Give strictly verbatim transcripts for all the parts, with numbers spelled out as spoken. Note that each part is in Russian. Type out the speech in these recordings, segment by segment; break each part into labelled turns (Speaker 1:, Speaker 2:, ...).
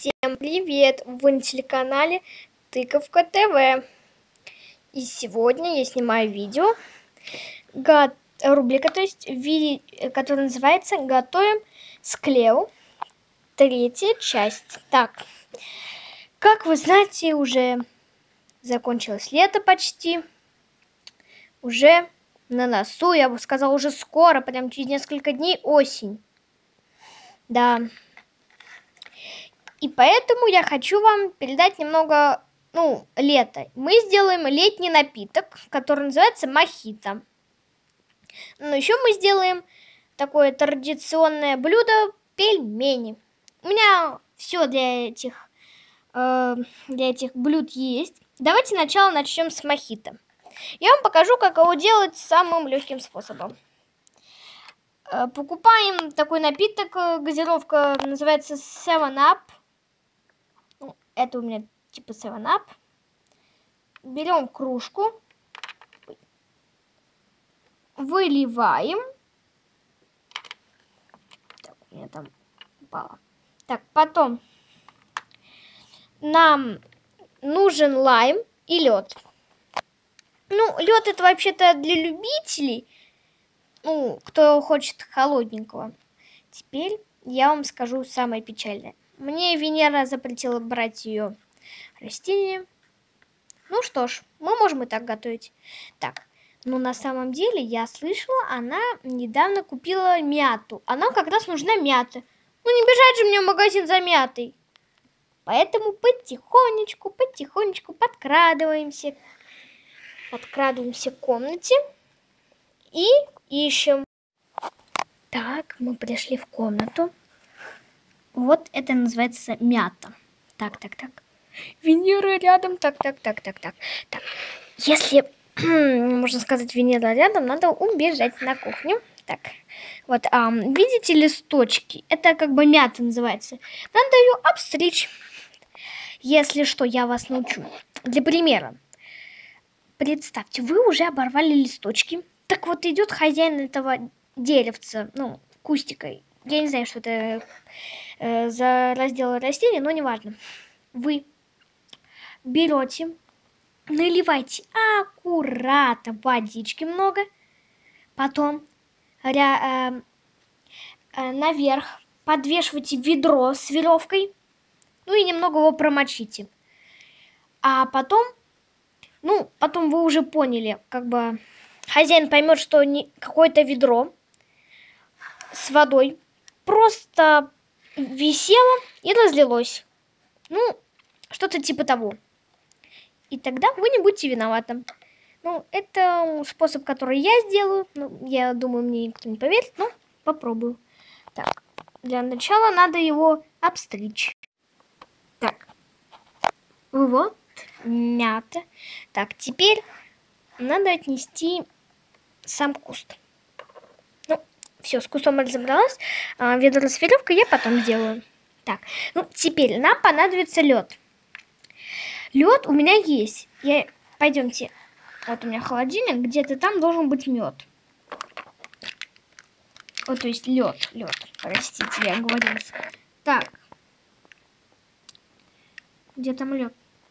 Speaker 1: Всем привет! Вы на телеканале Тыковка ТВ. И сегодня я снимаю видео, го... рубрика, то есть, ви... которая называется «Готовим с Клео». Третья часть. Так, как вы знаете, уже закончилось лето почти. Уже на носу, я бы сказала, уже скоро, прям через несколько дней осень. Да. И поэтому я хочу вам передать немного, ну, лета. Мы сделаем летний напиток, который называется мохито. Но еще мы сделаем такое традиционное блюдо пельмени. У меня все для этих, э, для этих блюд есть. Давайте сначала начнем с мохито. Я вам покажу, как его делать самым легким способом. Э, покупаем такой напиток, газировка называется севен ап. Это у меня типа севен ап. Берем кружку, выливаем. Так, у меня там упало. Так, потом нам нужен лайм и лед. Ну, лед это вообще-то для любителей, ну, кто хочет холодненького. Теперь я вам скажу самое печальное. Мне Венера запретила брать ее растения. Ну что ж, мы можем и так готовить. Так, ну на самом деле я слышала, она недавно купила мяту. А нам как раз нужна мята. Ну не бежать же мне в магазин за мятой. Поэтому потихонечку, потихонечку подкрадываемся. Подкрадываемся к комнате и ищем. Так, мы пришли в комнату. Вот это называется мята. Так, так, так. Венера рядом. Так, так, так, так, так. Так. Если, можно сказать, Венера рядом, надо убежать на кухню. Так. Вот, а, видите листочки? Это как бы мята называется. Надо ее обстричь. Если что, я вас научу. Для примера. Представьте, вы уже оборвали листочки. Так вот идет хозяин этого деревца, ну, кустика. Я не знаю, что это э, за раздел растений, но неважно. Вы берете, наливайте аккуратно водички много, потом ря, э, э, наверх подвешивайте ведро с веревкой, ну и немного его промочите. А потом, ну, потом вы уже поняли, как бы хозяин поймет, что не какое-то ведро с водой просто висело и разлилось. Ну, что-то типа того. И тогда вы не будете виноваты. Ну, это способ, который я сделаю. Ну, я думаю, мне никто не поверит, но попробую. Так, для начала надо его обстричь. Так, вот, мята. Так, теперь надо отнести сам куст. Ну, все, с кустом разобралась. А, ведро с веревкой я потом сделаю. Так, ну, теперь нам понадобится лед. Лед у меня есть. Я... Пойдемте. Вот у меня холодильник, где-то там должен быть мед. Вот, то есть лед, лед. Простите, я оговорилась. Так. Где там лед?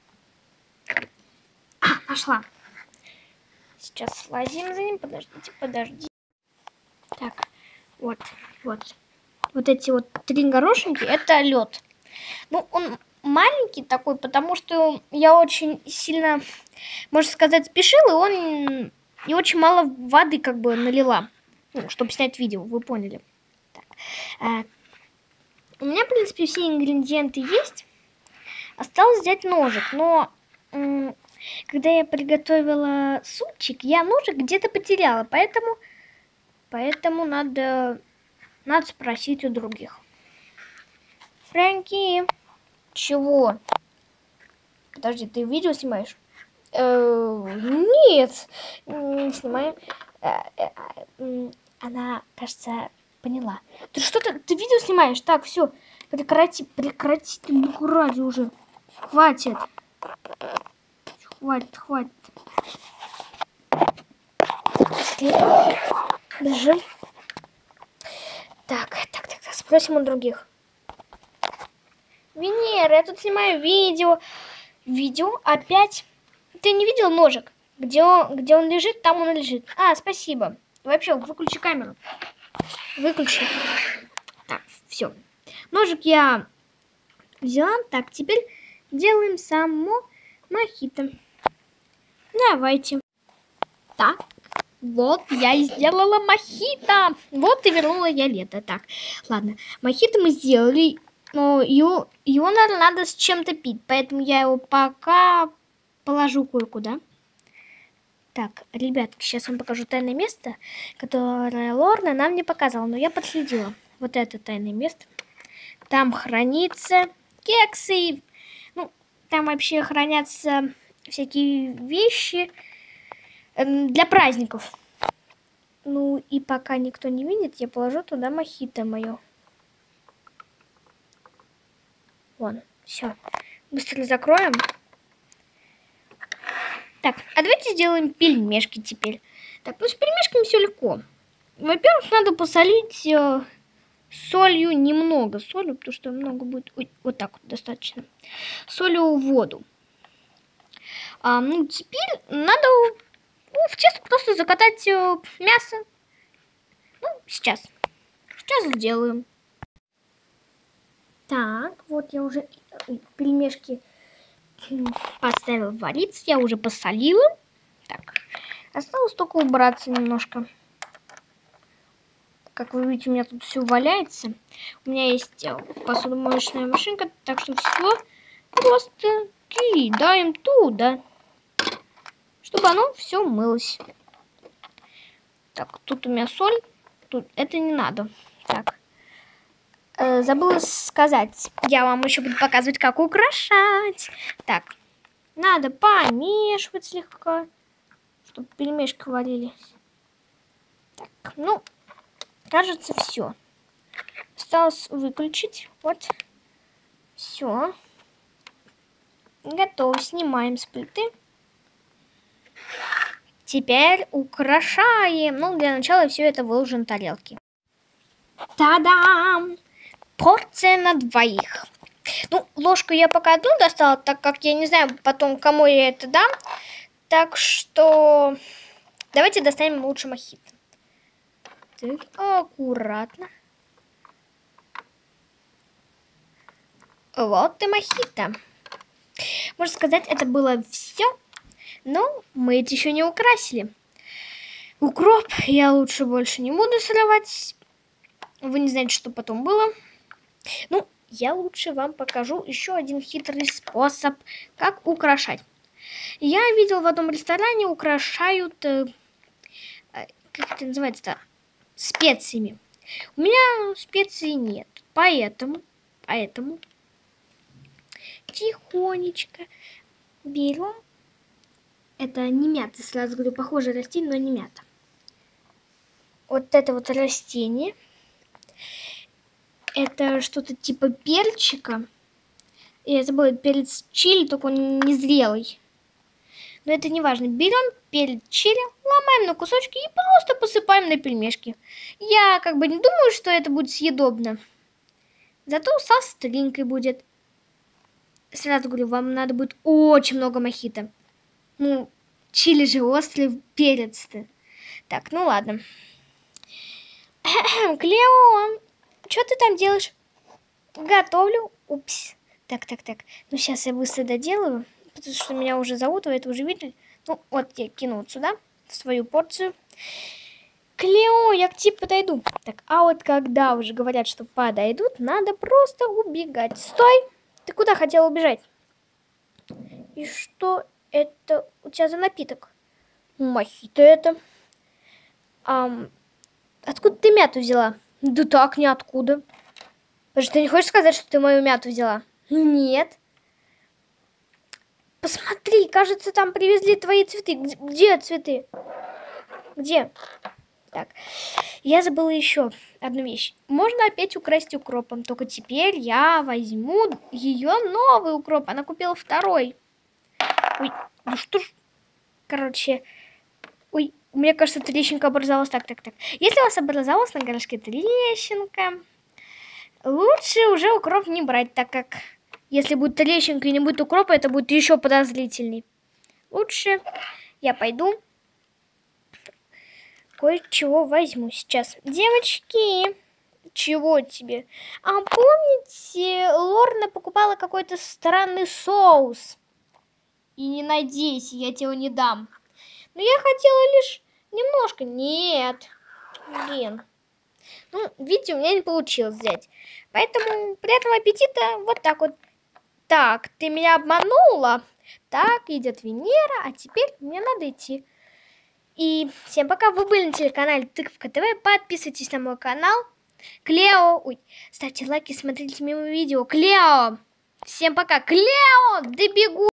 Speaker 1: А, нашла. Сейчас слазим за ним. Подождите, подождите. Так, вот, вот. Вот эти вот три горошинки, это лед. Ну, он маленький такой, потому что я очень сильно, можно сказать, спешила, и он и очень мало воды как бы налила, ну, чтобы снять видео, вы поняли. Так. А, у меня, в принципе, все ингредиенты есть. Осталось взять ножик, но м- когда я приготовила супчик, я ножик где-то потеряла, поэтому, поэтому надо, надо спросить у других. Фрэнки, чего? Подожди, ты видео снимаешь? Э, нет, не снимаю. Она, кажется, поняла. Ты что-то, ты видео снимаешь? Так, все, прекрати, прекрати, ты богу ради уже. Хватит. Хватит, хватит. Бежим. Так, так, так, так, спросим у других. Венера, я тут снимаю видео. Видео опять. Ты не видел ножик? Где он, где он лежит, там он лежит. А, спасибо. Вообще, выключи камеру. Выключи. Так, все. Ножик я взяла. Так, теперь делаем само мохито. Давайте. Так, вот я и сделала мохито. Вот и вернула я лето. Так, ладно. Мохито мы сделали. Но его, его наверное, надо с чем-то пить. Поэтому я его пока положу кое-куда. Так, ребятки, сейчас вам покажу тайное место, которое Лорна нам не показала, но я подследила. Вот это тайное место. Там хранится кексы. Ну, там вообще хранятся всякие вещи для праздников. Ну, и пока никто не видит, я положу туда мохито мое. Вон, все. Быстро закроем. Так, а давайте сделаем пельмешки теперь. Так, ну с пельмешками все легко. Во-первых, надо посолить э, солью немного. Солью, потому что много будет. Ой, вот так вот достаточно. Солью в воду. А, ну, теперь надо ну, в тесто просто закатать э, мясо. Ну, сейчас. Сейчас сделаем. Так, вот я уже пельмешки поставила вариться. Я уже посолила. Так, осталось только убраться немножко. Как вы видите, у меня тут все валяется. У меня есть посудомоечная машинка, так что все просто кидаем туда, чтобы оно все мылось. Так, тут у меня соль. Тут это не надо. Так. Э, забыла сказать. Я вам еще буду показывать, как украшать. Так. Надо помешивать слегка, чтобы пельмешки варились. Так, ну, кажется, все. Осталось выключить. Вот. Все. Готово. Снимаем с плиты. Теперь украшаем. Ну, для начала все это выложим на тарелки. Та-дам! Порция на двоих. Ну, ложку я пока одну достала, так как я не знаю потом, кому я это дам. Так что давайте достанем лучше мохито. Так, аккуратно. Вот и мохито. Можно сказать, это было все. Но мы это еще не украсили. Укроп я лучше больше не буду сливать. Вы не знаете, что потом было. Ну, я лучше вам покажу еще один хитрый способ, как украшать. Я видел в одном ресторане украшают, э, как это называется-то, специями. У меня специй нет, поэтому, поэтому тихонечко берем. Это не мята, сразу говорю, похоже растение, но не мята. Вот это вот растение. Это что-то типа перчика. Я забыла, перец чили, только он незрелый. Но это не важно. Берем перец чили, ломаем на кусочки и просто посыпаем на пельмешки. Я как бы не думаю, что это будет съедобно. Зато со остринкой будет. Сразу говорю, вам надо будет очень много мохито. Ну, чили же острый перец-то. Так, ну ладно. Клео, что ты там делаешь? Готовлю. Упс. Так, так, так. Ну, сейчас я быстро доделаю, потому что меня уже зовут, вы это уже видели. Ну, вот я кину вот сюда, в свою порцию. Клео, я к тебе подойду. Так, а вот когда уже говорят, что подойдут, надо просто убегать. Стой! Ты куда хотела убежать? И что это у тебя за напиток? Мохито это. Ам, откуда ты мяту взяла? Да так, ниоткуда. Потому что ты не хочешь сказать, что ты мою мяту взяла? Нет. Посмотри, кажется, там привезли твои цветы. Где цветы? Где? Так, я забыла еще одну вещь. Можно опять украсть укропом, только теперь я возьму ее новый укроп. Она купила второй. Ой, ну что ж. Короче, ой, мне кажется, трещинка образовалась. Так, так, так. Если у вас образовалась на горошке трещинка, лучше уже укроп не брать, так как Если будет трещинка и не будет укропа, это будет еще подозрительней. Лучше я пойду кое-чего возьму сейчас. Девочки, чего тебе? А помните, Лорна покупала какой-то странный соус? И не надейся, я тебе его не дам. Но я хотела лишь немножко. Нет. Блин. Ну, видите, у меня не получилось взять. Поэтому приятного аппетита. Вот так вот. Так, ты меня обманула. Так, идет Венера. А теперь мне надо идти. И всем пока. Вы были на телеканале Тыковка ТВ. Подписывайтесь на мой канал. Клео. Ой, ставьте лайки, смотрите мимо видео. Клео. Всем пока. Клео, добегу.